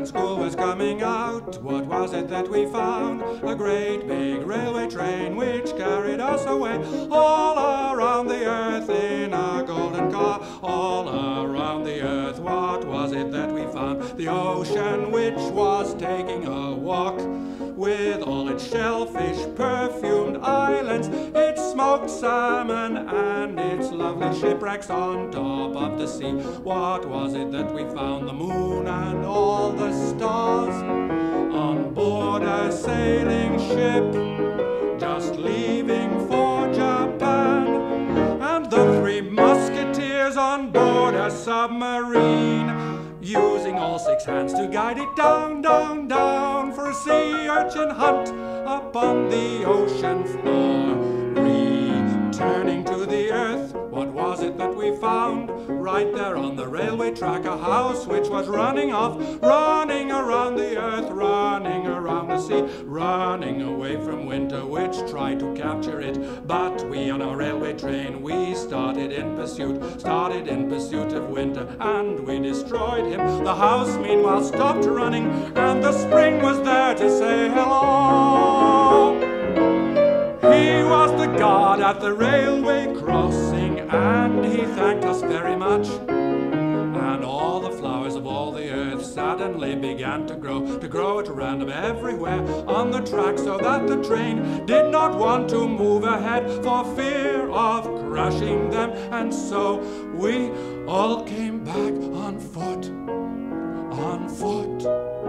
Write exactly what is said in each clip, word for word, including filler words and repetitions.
school was coming out, what was it that we found? A great big railway train which carried us away all around the earth in a golden car. All around the earth, what was it that we found? The ocean which was taking a walk, with all its shellfish, perfumed islands, its smoked salmon, and its lovely shipwrecks on top of the sea. What was it that we found? The moon and all the stars on board a sailing ship, just leaving for Japan, and the three musketeers on board a submarine, using all six hands to guide it down, down, down, for a sea urchin hunt upon the ocean floor. Returning to the earth, what was it that we found? Right there on the railway track, a house which was running off, running around the earth, running around the sea, running away from winter which tried to capture it. But we on our railway train, we started in pursuit, started in pursuit of winter, and we destroyed him. The house meanwhile stopped running, and the spring was there to say hello. He was the guard at the railway crossing, and he thanked us very much. And all the flowers of all the earth suddenly began to grow, to grow at random everywhere on the track, so that the train did not want to move ahead for fear of crushing them. And so we all came back on foot, on foot,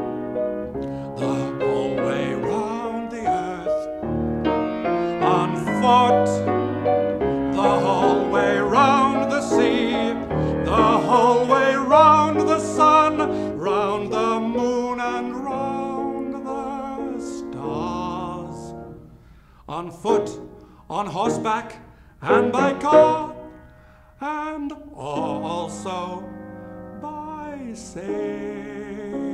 the whole way round the earth, on foot, the whole way round the sea, the whole way round the sun, round the moon and round the stars. On foot, on horseback, and by car, and also by sail.